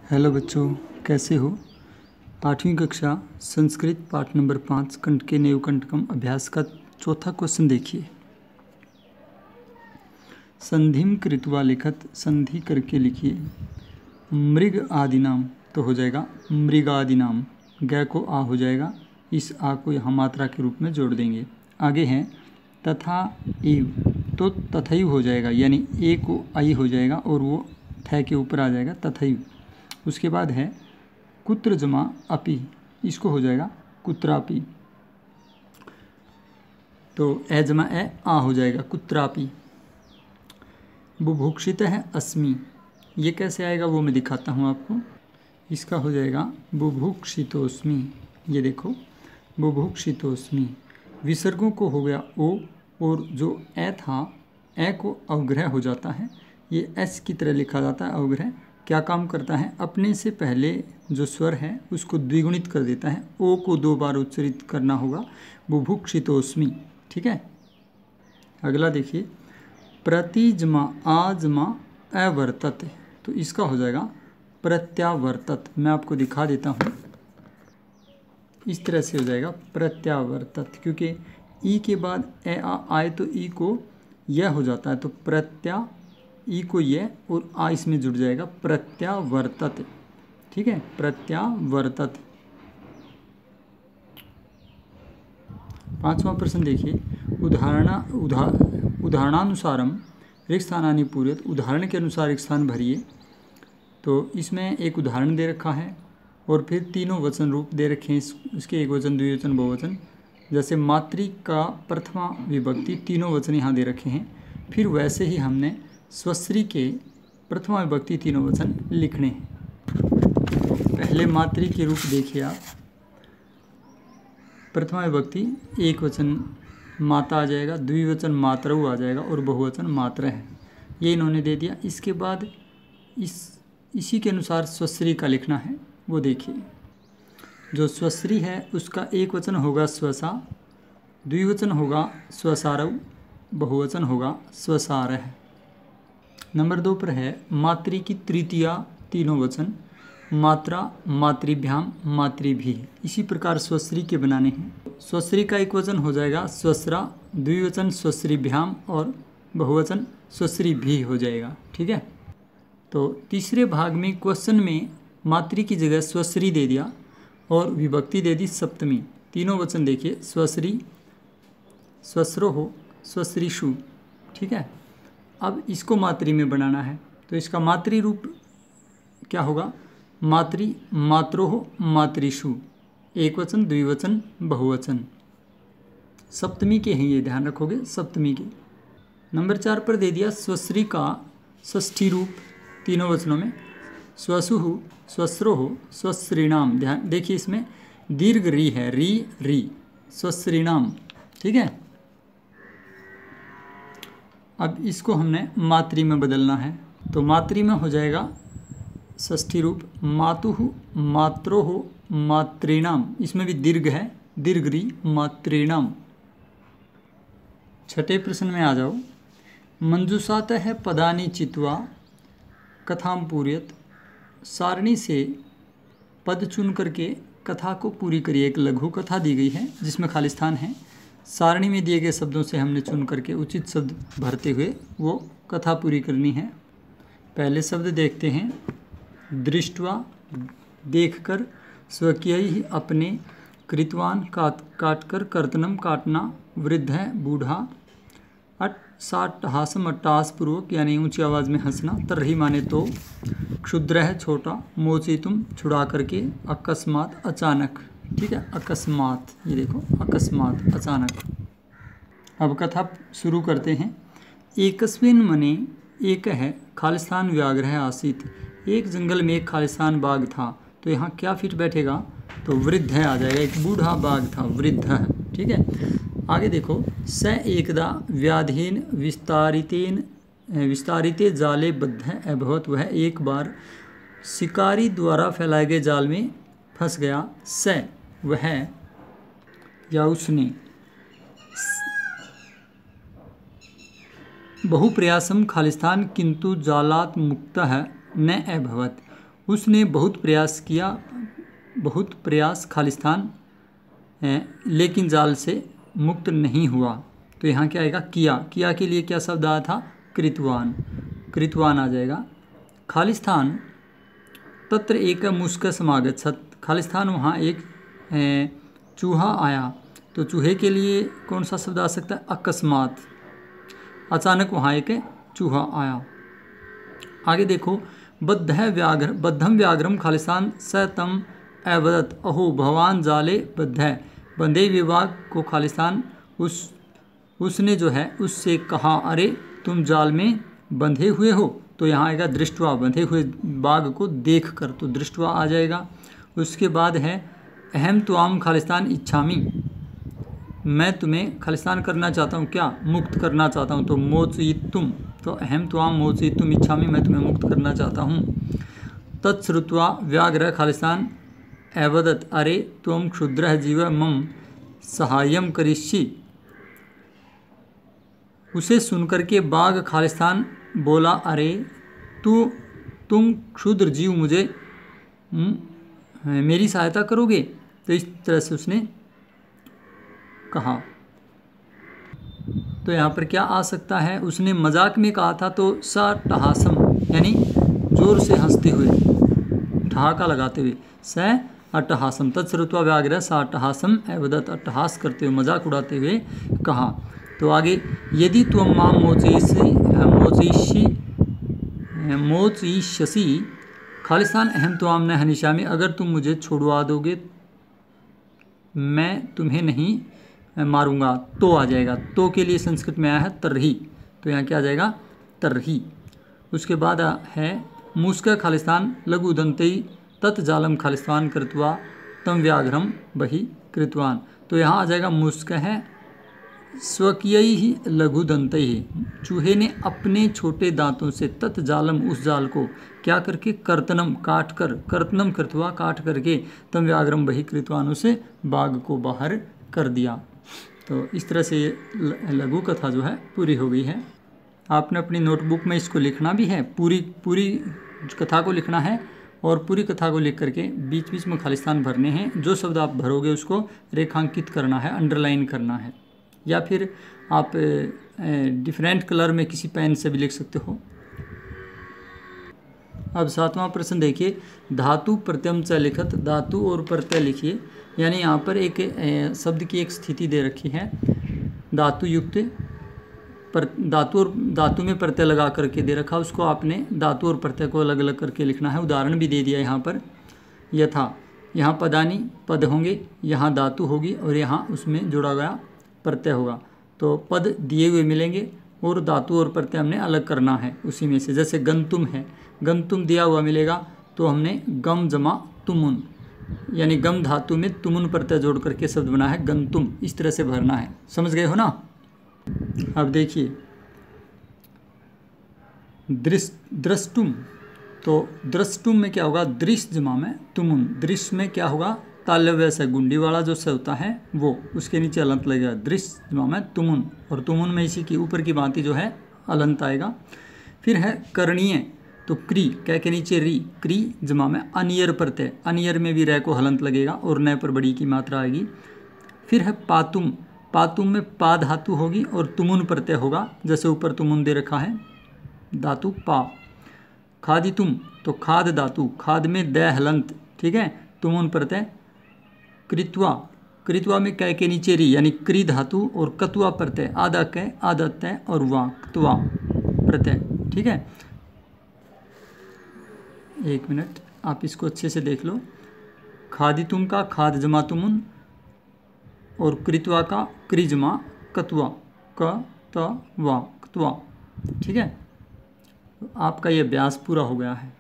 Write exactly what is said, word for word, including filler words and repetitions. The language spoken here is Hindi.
हेलो बच्चों, कैसे हो। आठवीं कक्षा संस्कृत पाठ नंबर पाँच कंटके नेव कंटकम अभ्यास का चौथा क्वेश्चन देखिए। संधिम कृत्वा लिखत, संधि करके लिखिए। मृग आदि नाम तो हो जाएगा मृगादि नाम, गै को आ हो जाएगा, इस आ को यहाँ मात्रा के रूप में जोड़ देंगे। आगे है तथा इव, तो तथैव हो जाएगा, यानी ए को आई हो जाएगा और वो थ के ऊपर आ जाएगा तथैव। उसके बाद है कुत्र जमा अपि, इसको हो जाएगा कुत्रापि, तो ए जमा ए आ हो जाएगा कुत्रापि। बुभुक्षित है अस्मि, ये कैसे आएगा वो मैं दिखाता हूँ आपको। इसका हो जाएगा बुभुक्षितोस्मि, ये देखो बुभुक्षितोस्मि। विसर्गों को हो गया ओ, और जो ए था ए को अवग्रह हो जाता है, ये एस की तरह लिखा जाता है। अवग्रह क्या काम करता है, अपने से पहले जो स्वर है उसको द्विगुणित कर देता है। ओ को दो बार उच्चारित करना होगा, बुभुक्षितोस्मि। ठीक है, अगला देखिए प्रतिजमा आजमा अवर्तत, तो इसका हो जाएगा प्रत्यावर्तत। मैं आपको दिखा देता हूँ, इस तरह से हो जाएगा प्रत्यावर्तत, क्योंकि ई के बाद ए आ आए तो ई को यह हो जाता है, तो प्रत्या ई को यह और आ इसमें जुड़ जाएगा, प्रत्यावर्तत। ठीक है, प्रत्यावर्तत। पांचवा प्रश्न देखिए, उदाहरण उदा उदाहरणानुसारम रिक्त स्थानानि पूरयत, उदाहरण के अनुसार एक स्थान भरिए। तो इसमें एक उदाहरण दे रखा है और फिर तीनों वचन रूप दे रखे हैं, इसके एक वचन, द्विवचन, बहुवचन। जैसे मातृ का प्रथमा विभक्ति तीनों वचन यहाँ दे रखे हैं। फिर वैसे ही हमने स्वश्री के प्रथमा विभक्ति तीनों वचन लिखने हैं। पहले मातृ के रूप देखिए आप, प्रथमा विभक्ति एक वचन माता आ जाएगा, द्विवचन मातरऊ आ जाएगा और बहुवचन मात्र है, ये इन्होंने दे दिया। इसके बाद इस इसी के अनुसार स्वश्री का लिखना है, वो देखिए। जो स्वश्री है उसका एक वचन होगा स्वसा, द्विवचन होगा स्वसारऊ, बहुवचन होगा स्वसारः। नंबर दो पर है मातृ की तृतीया तीनों वचन, मात्रा, मातृभ्याम, मातृभी। इसी प्रकार स्वश्री के बनाने हैं। स्वश्री का एक वचन हो जाएगा स्वश्रा, द्विवचन स्वश्रीभ्याम और बहुवचन स्वश्री भी हो जाएगा। ठीक है, तो तीसरे भाग में क्वेश्चन में मातृ की जगह स्वश्री दे दिया और विभक्ति दे दी सप्तमी। तीनों वचन देखिए, स्वश्री, स्वश्रो, स्वश्रीषु। ठीक है, अब इसको मातृ में बनाना है, तो इसका मातृ रूप क्या होगा, मातृ, मात्रोह, मातृषु, एक वचन, द्विवचन, बहुवचन। सप्तमी के हैं ये, ध्यान रखोगे सप्तमी के। नंबर चार पर दे दिया स्वश्री का षष्ठी रूप तीनों वचनों में, स्वसुहु, स्वश्रोह, स्वश्रीणाम। ध्यान देखिए, इसमें दीर्घ री है, री री, स्वश्रीणाम। ठीक है, अब इसको हमने मातृ में बदलना है, तो मातृ में हो जाएगा षष्ठी रूप मातुः, मात्रोः, मातॄणाम। इसमें भी दीर्घ है, दीर्घ री, मातॄणाम। छठे प्रश्न में आ जाओ। मंजुषातः पदानि चित्वा कथाम पूरयत, सारणी से पद चुन करके कथा को पूरी करिए। एक लघु कथा दी गई है जिसमें खाली स्थान है, सारणी में दिए गए शब्दों से हमने चुन करके उचित शब्द भरते हुए वो कथा पूरी करनी है। पहले शब्द देखते हैं, दृष्टवा, देखकर, स्वकीय ही अपने, कृतवान काट काटकर, कर्तनम काटना, वृद्ध है बूढ़ा, अट साट हासम अट्टहास पूर्वक यानी ऊंची आवाज़ में हंसना, तरही माने तो, क्षुद्र है छोटा, मोचितुम छुड़ा करके, अकस्मात अचानक। ठीक है, अकस्मात, ये देखो अकस्मात अचानक। अब कथा शुरू करते हैं। एकस्मिन् मने, एक है खालिस्तान व्याघ्रः आसीत्, एक जंगल में एक खालिस्तान बाघ था। तो यहाँ क्या फिट बैठेगा, तो वृद्ध है आ जाएगा, एक बूढ़ा बाघ था, वृद्ध है। ठीक है, आगे देखो, स एकदा व्याधीन विस्तारितेन विस्तारिते जाले बद्ध अभवत, वह एक बार शिकारी द्वारा फैलाए गए जाल में फंस गया। स वह या उसने, बहुप्रयासम खालिस्तान किंतु जालात मुक्तः न अभवत, उसने बहुत प्रयास किया, बहुत प्रयास खालिस्तान लेकिन जाल से मुक्त नहीं हुआ। तो यहाँ क्या आएगा, किया। किया के लिए क्या शब्द आया था, कृतवान, कृतवान आ जाएगा। खालिस्तान तत्र एक मुस्क समागच्छत, खालिस्तान वहाँ एक चूहा आया। तो चूहे के लिए कौन सा शब्द आ सकता है, अकस्मात, अचानक वहाँ एक चूहा आया। आगे देखो, बद्ध व्याघ्र बद्धम व्याघ्रम खालिस्तान स तम अवदत अहो भगवान जाले बद्ध है, बंधे हुए बाघ को खालिस्तान उस उसने जो है उससे कहा, अरे तुम जाल में बंधे हुए हो। तो यहाँ आएगा दृष्टवा, बंधे हुए बाघ को देख कर, तो दृष्टवा आ जाएगा। उसके बाद है अहम त्वाम खालिस्तान इच्छामी, मैं तुम्हें खालिस्तान करना चाहता हूँ, क्या, मुक्त करना चाहता हूँ। तो मोचयितुम, तो अहम त्वाम मोचयितुम इच्छामी, मैं तुम्हें मुक्त करना चाहता हूँ। तत्श्रुत्वा व्याघ्र खालिस्तान अवदत, अरे त्वं क्षुद्रः जीव मम सहायम करिष्यसि, उसे सुनकर के बाघ खालिस्तान बोला, अरे तू तुम क्षुद्र जीव मुझे मेरी सहायता करोगे। तो इस तरह से उसने कहा। तो यहाँ पर क्या आ सकता है, उसने मजाक में कहा था, तो सा टहासम यानी जोर से हंसते हुए, ठहाका लगाते हुए, स अट्टहासम तत्श्रुत्वा व्याघ्र सा अट्टहासम अवदत, अट्टहास करते हुए, मजाक उड़ाते हुए कहा। तो आगे, यदि तुम मां मोचयिष्यसि मोचयिष्यसि मोचयिष्यसि खालिस्तान अहम त्वाम न हनिष्यामि, अगर तुम मुझे छुड़वा दोगे मैं तुम्हें नहीं मारूंगा। तो आ जाएगा, तो के लिए संस्कृत में आया है तरही, तो यहाँ क्या आ जाएगा, तरही। उसके बाद है मुस्क खालिस्तान लघु दंतई तत् जालम खालिस्तान कृत्वा तम व्याघ्रम बहि कृतवान। तो यहाँ आ जाएगा मुस्क है स्वकीय ही लघु दंतई ही, चूहे ने अपने छोटे दांतों से तत् जालम उस जाल को क्या करके, कर्तनम काट कर, कर्तनम कृत्वा काट करके, तम व्याघ्रम बहि कृतवान, उसे बाघ को बाहर कर दिया। तो इस तरह से ये लघु कथा जो है पूरी हो गई है। आपने अपनी नोटबुक में इसको लिखना भी है, पूरी पूरी कथा को लिखना है, और पूरी कथा को लिख करके बीच बीच में खालिस्तान भरने हैं। जो शब्द आप भरोगे उसको रेखांकित करना है, अंडरलाइन करना है, या फिर आप डिफरेंट कलर में किसी पेन से भी लिख सकते हो। अब सातवां प्रश्न देखिए, धातु प्रत्यम च लिखत, धातु और प्रत्यय लिखिए। यानी यहाँ पर एक शब्द की एक स्थिति दे रखी है, धातु युक्त पर धातु और धातु में प्रत्यय लगा करके दे रखा, उसको आपने धातु और प्रत्यय को अलग अलग करके लिखना है। उदाहरण भी दे दिया यहाँ पर, यथा, यहाँ पदानी पद होंगे, यहाँ धातु होगी और यहाँ उसमें जुड़ा गया प्रत्यय होगा। तो पद दिए हुए मिलेंगे और धातु और प्रत्यय हमने अलग करना है उसी में से। जैसे गंतुम है, गंतुम दिया हुआ मिलेगा, तो हमने गम जमा तुमुन, यानी गम धातु में तुमुन प्रत्यय जोड़ करके शब्द बना है गंतुम। इस तरह से भरना है, समझ गए हो ना। अब देखिए द्रष्टुम, तो द्रष्टुम में क्या होगा, दृश्य जमा में तुमुन, दृश्य में क्या होगा, तालव्य से गुंडी वाला जो से होता है वो, उसके नीचे अलंत लगेगा, दृश्य जमा में तुमुन, और तुमुन में इसी की ऊपर की भांति जो है अलंत आएगा। फिर है करणीय, तो क्री, कै के नीचे री, क्री जमा में अनियर प्रत्यय, अनियर में भी रै को हलंत लगेगा और नए पर बड़ी की मात्रा आएगी। फिर है पातुम, पातुम में पा धातु होगी और तुमुन प्रत्यय होगा, जैसे ऊपर तुमुन दे रखा है धातु पा। खादितुम, तो खाद धातु, खाद में दै हलंत, ठीक है, तुमुन प्रत्यय। कृत्वा, कृत्वा में कै के नीचे री, यानी क्री धातु और कत्वा प्रत्यय, आधा कै आधा तय और वा, कत्वा प्रत्यय, ठीक है। एक मिनट, आप इसको अच्छे से देख लो। खादितुम का खाद जमा तुमुन और कृत्वा का क्री जमा कत्वा, क त वा, कत्वा, ठीक है। आपका ये अभ्यास पूरा हो गया है।